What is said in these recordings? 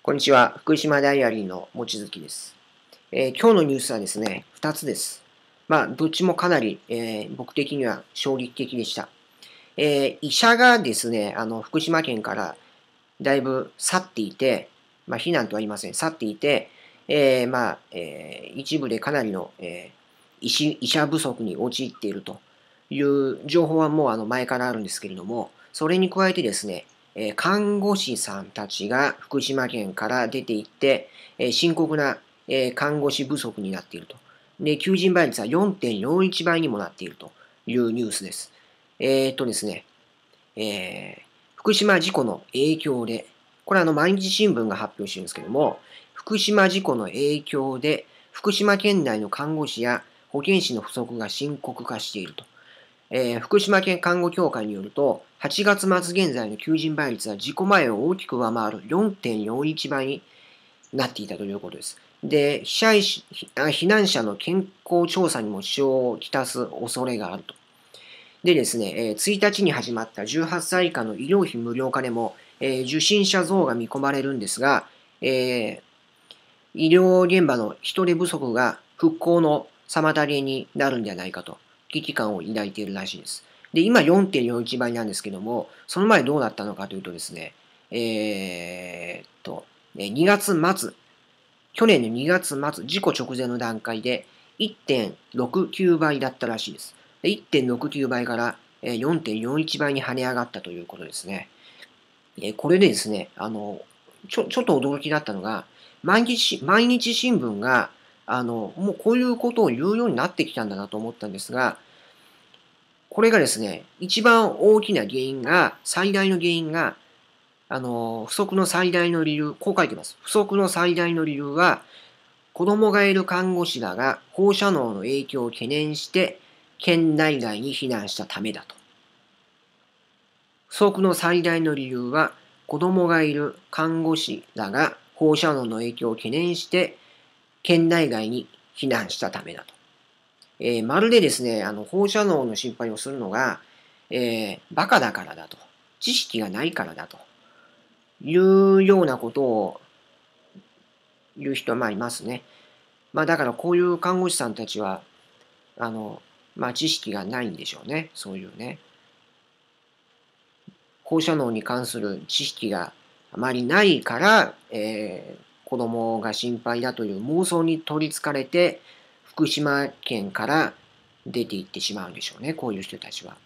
こんにちは。福島ダイアリーの望月です。今日のニュースはですね、2つです。どっちもかなり、僕的には衝撃的でした。医者がですね、福島県からだいぶ去っていて、避難とは言いません。去っていて、一部でかなりの、医者不足に陥っているという情報はもう前からあるんですけれども、それに加えてですね、看護師さんたちが福島県から出て行って、深刻な、看護師不足になっていると。で、求人倍率は4.41倍にもなっているというニュースです。ですね、福島事故の影響で、これは毎日新聞が発表してるんですけども、福島事故の影響で、福島県内の看護師や保健師の不足が深刻化していると。福島県看護協会によると、8月末現在の求人倍率は事故前を大きく上回る4.41倍になっていたということです。で、避難者の健康調査にも支障をきたす恐れがあると。でですね、1日に始まった18歳以下の医療費無料化でも、受診者増が見込まれるんですが、医療現場の人手不足が復興の妨げになるんじゃないかと危機感を抱いているらしいです。で、今4.41倍なんですけども、その前どうだったのかというとですね、2月末、去年の2月末、事故直前の段階で1.69倍だったらしいです。1.69倍から4.41倍に跳ね上がったということですね。これでですね、ちょっと驚きだったのが、毎日新聞が、もうこういうことを言うようになってきたんだなと思ったんですが、これがですね、一番大きな原因が、最大の原因が、不足の最大の理由、こう書いてます。不足の最大の理由は、子供がいる看護師らが放射能の影響を懸念して、県内外に避難したためだと。不足の最大の理由は、子供がいる看護師らが放射能の影響を懸念して、県内外に避難したためだと。まるでですね、放射能の心配をするのが、バカだからだと。知識がないからだというようなことを言う人はいますね。だからこういう看護師さんたちは、知識がないんでしょうね。そういうね。放射能に関する知識があまりないから、子供が心配だという妄想に取りつかれて、福島県から出て行ってしまうんでしょうね、こういう人たちは。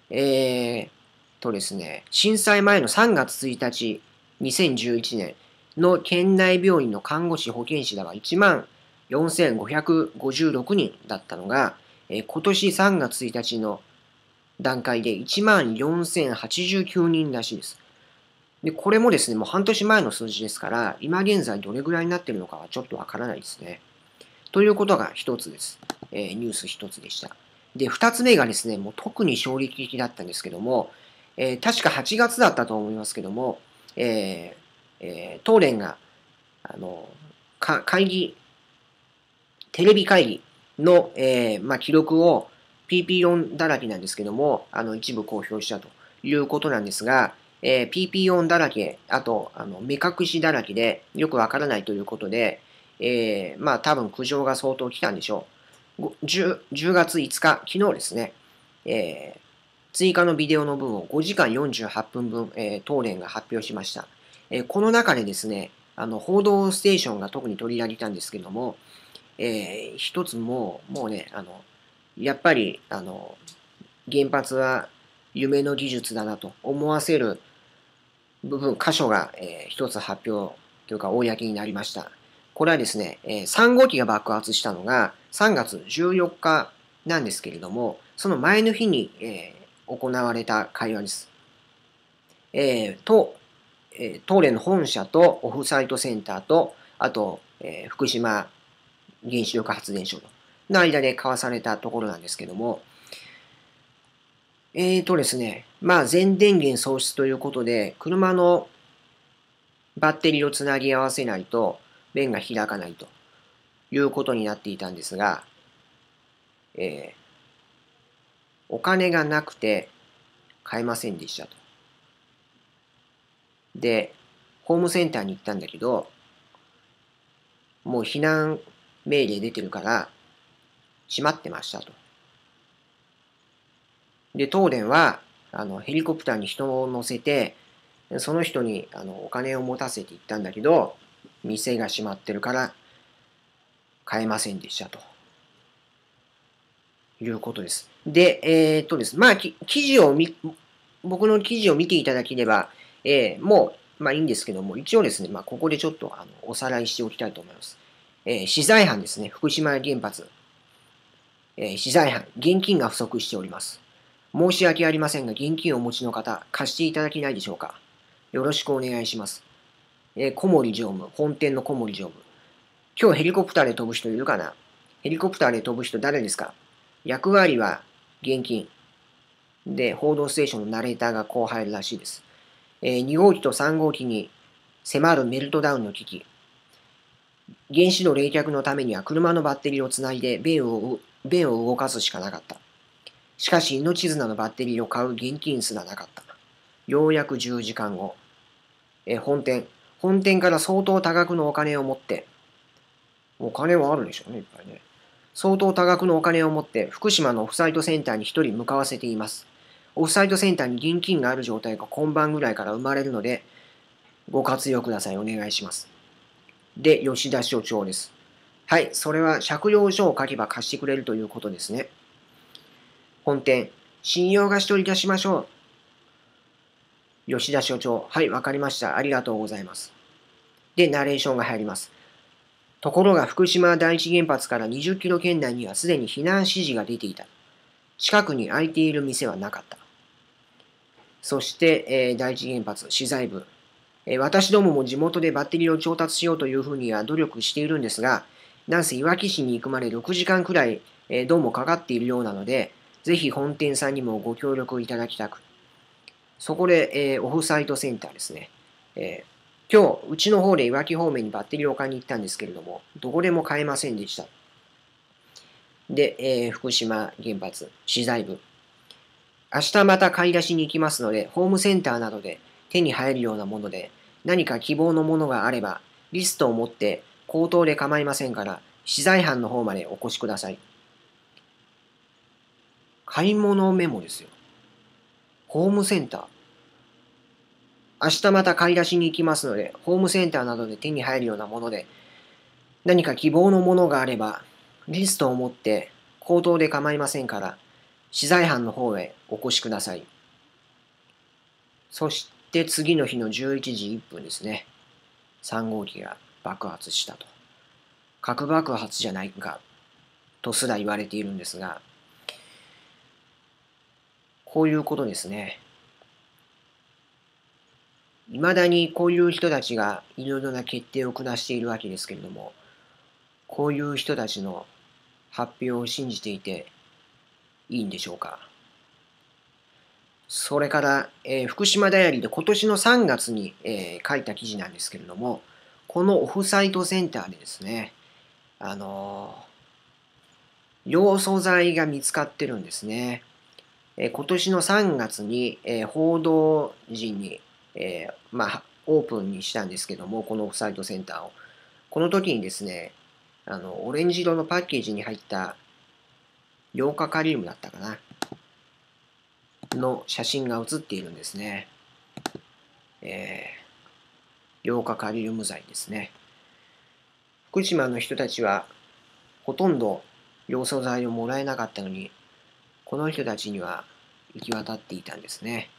ですね、震災前の3月1日、2011年の県内病院の看護師、保健師らは1万4556人だったのが、今年3月1日の段階で1万4089人らしいです。で、これもですね、もう半年前の数字ですから、今現在どれぐらいになっているのかはちょっとわからないですね。ということが一つです。ニュース一つでした。で、二つ目がですね、もう特に衝撃的だったんですけども、確か8月だったと思いますけども、東電が、会議、テレビ会議の、記録を PP 論だらけなんですけども、一部公表したということなんですが、PP 音だらけ、あと、目隠しだらけで、よくわからないということで、多分苦情が相当来たんでしょう。10月5日、昨日ですね、追加のビデオの分を5時間48分分、東電が発表しました。この中でですね、報道ステーションが特に取り上げたんですけども、一つもうね、やっぱり、原発は夢の技術だなと思わせる箇所が、一つ発表というか公になりました。これはですね、3号機が爆発したのが3月14日なんですけれども、その前の日に、行われた会話です。東電の本社とオフサイトセンターと、あと、福島原子力発電所の間で交わされたところなんですけども、ですね、全電源喪失ということで、車のバッテリーをつなぎ合わせないと弁が開かないということになっていたんですが、えお金がなくて買えませんでしたと。で、 ホームセンターに行ったんだけど、もう避難命令出てるから、閉まってましたと。で、東電は、ヘリコプターに人を乗せて、その人にお金を持たせて行ったんだけど、店が閉まってるから買えませんでしたということです。で、ですまあ、僕の記事を見ていただければ、もう、まあいいんですけども、一応ですね、まあここでちょっとおさらいしておきたいと思います。資材班ですね、福島原発。資材班、現金が不足しております。申し訳ありませんが、現金をお持ちの方、貸していただけないでしょうか。よろしくお願いします。小森常務、本店の小森常務。今日ヘリコプターで飛ぶ人いるかな？ヘリコプターで飛ぶ人誰ですか？役割は現金。で、報道ステーションのナレーターがこう入るらしいです。2号機と3号機に迫るメルトダウンの危機。原子炉冷却のためには車のバッテリーをつないで弁を動かすしかなかった。しかし命綱のバッテリーを買う現金すらなかった。ようやく10時間後。本店から相当多額のお金を持って、お金はあるでしょうね、いっぱいね。相当多額のお金を持って福島のオフサイトセンターに一人向かわせています。オフサイトセンターに現金がある状態が今晩ぐらいから生まれるので、ご活用ください。お願いします。で、吉田所長です。はい、それは借用書を書けば貸してくれるということですね。本店、信用貸し取り出しましょう。吉田所長、はい、わかりました。ありがとうございます。で、ナレーションが入ります。ところが福島第一原発から20キロ圏内にはすでに避難指示が出ていた。近くに空いている店はなかった。そして、第一原発、資材部。私どもも地元でバッテリーを調達しようというふうには努力しているんですが、なんせいわき市に行くまで6時間くらい、どうもかかっているようなので、ぜひ本店さんにもご協力いただきたく。そこで、オフサイトセンターですね。今日、うちの方でいわき方面にバッテリーを買いに行ったんですけれども、どこでも買えませんでした。で、福島原発、資材部。明日また買い出しに行きますので、ホームセンターなどで手に入るようなもので、何か希望のものがあれば、リストを持って口頭で構いませんから、資材班の方までお越しください。買い物メモですよ。ホームセンター。明日また買い出しに行きますので、ホームセンターなどで手に入るようなもので、何か希望のものがあれば、リストを持って口頭で構いませんから、資材班の方へお越しください。そして次の日の11時1分ですね。3号機が爆発したと。核爆発じゃないかとすら言われているんですが、こういうことですね。いまだにこういう人たちがいろいろな決定を下しているわけですけれども、こういう人たちの発表を信じていていいんでしょうか。それから、福島ダイアリーで今年の3月に、書いた記事なんですけれども、このオフサイトセンターでですね、要素材が見つかってるんですね。今年の3月に、報道陣に、オープンにしたんですけども、このオフサイトセンターを。この時にですね、オレンジ色のパッケージに入ったヨウ化カリウムだったかなの写真が写っているんですね。ヨウ化カリウム剤ですね。福島の人たちはほとんど要素剤をもらえなかったのに、この人たちには行き渡っていたんですね。